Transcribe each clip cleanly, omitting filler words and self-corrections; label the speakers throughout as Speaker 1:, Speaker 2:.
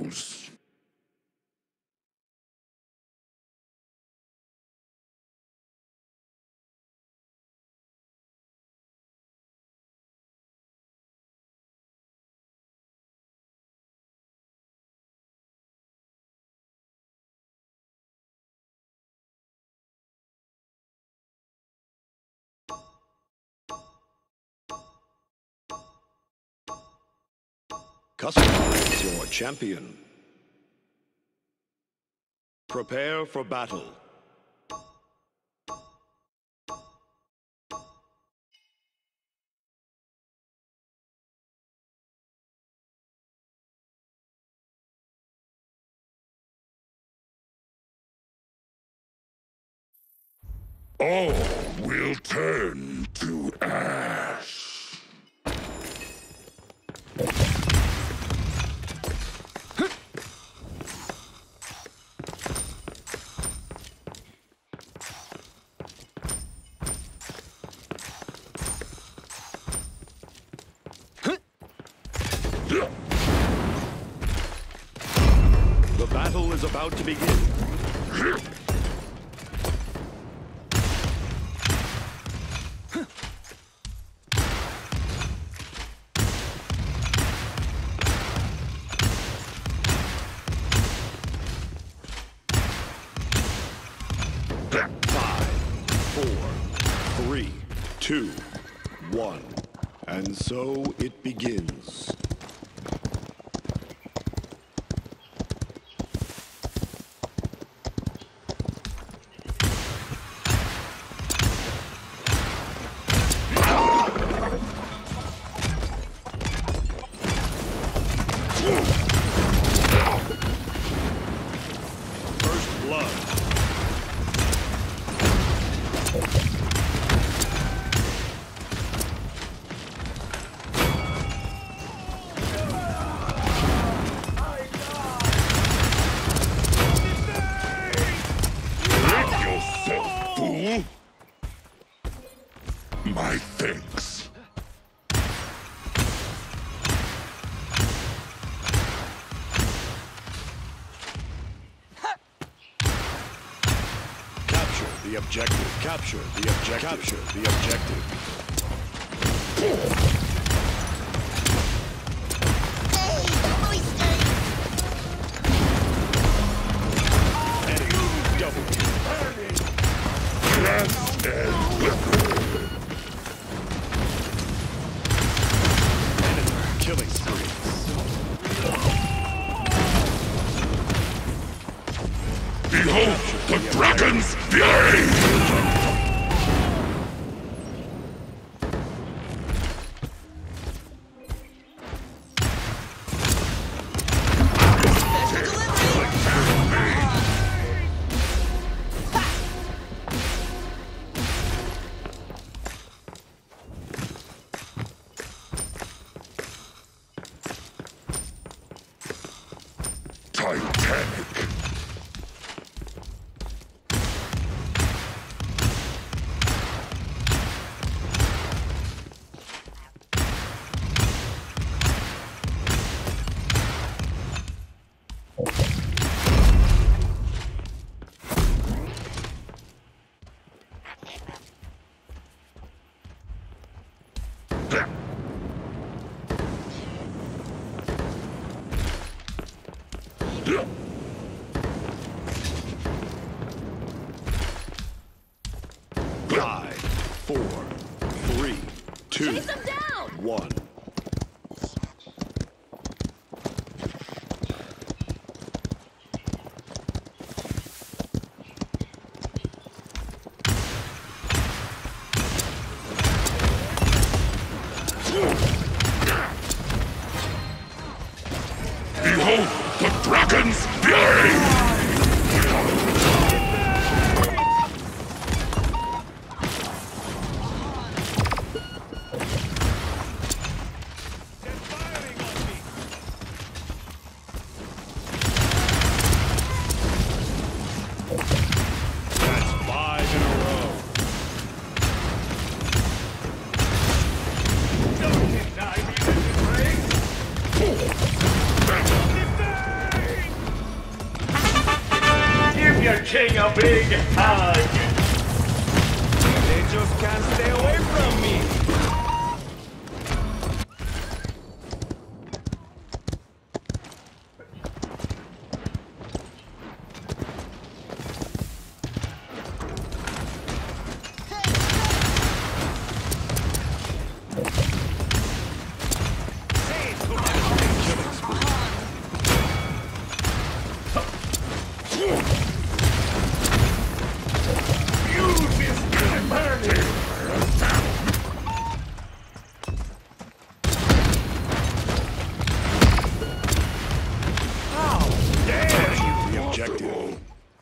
Speaker 1: rules.
Speaker 2: Customize your champion. Prepare for battle.
Speaker 1: All will turn to ash.
Speaker 2: The battle is about to begin. Five, four, three, two, one. And so it begins. First blood.
Speaker 1: Rid yourself, fool! My thanks.
Speaker 2: Capture the objective. Capture the objective. Capture the objective. Enemy double kill.
Speaker 1: Blast and liquor.
Speaker 2: Enemy killing spree.
Speaker 1: Behold the dragon's fury! Titanic.
Speaker 2: Five, four, three, two,
Speaker 3: Chase him down!
Speaker 2: one.
Speaker 1: Behold the dragon's fury!
Speaker 2: That's five in a row.
Speaker 3: king a big hug.
Speaker 4: They just can't stay away from me.
Speaker 2: Objective.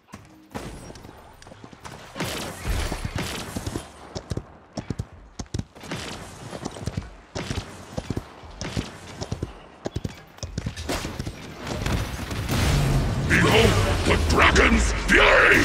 Speaker 1: Behold the dragon's fury!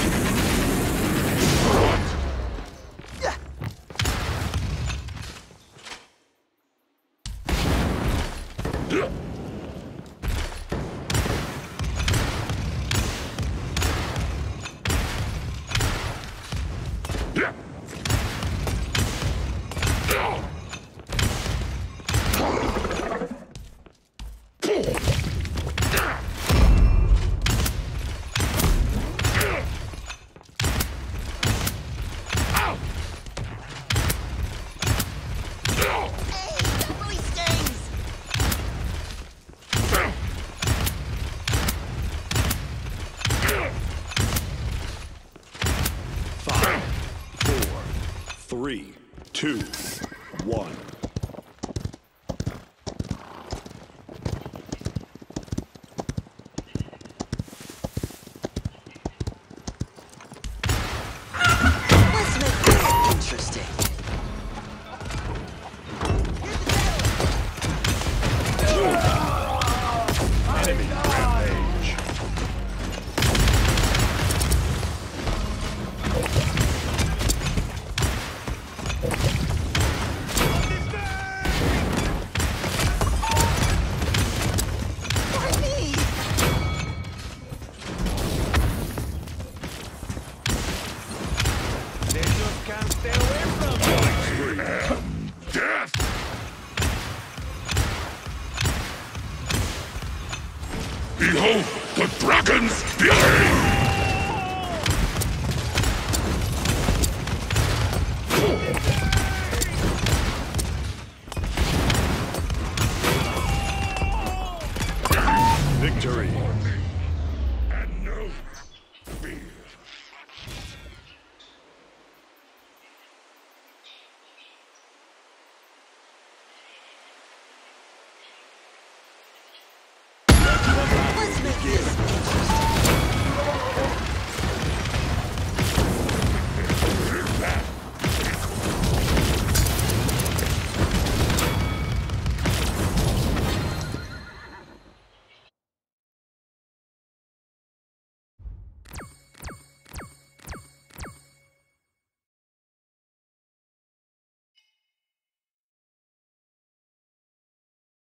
Speaker 2: Five, four, three, two, one.
Speaker 5: Let's make this interesting.
Speaker 2: Enemy rampage.
Speaker 5: Why me?
Speaker 4: They just can't stay away from me.
Speaker 1: Death! Behold the dragon's fury!
Speaker 2: Victory.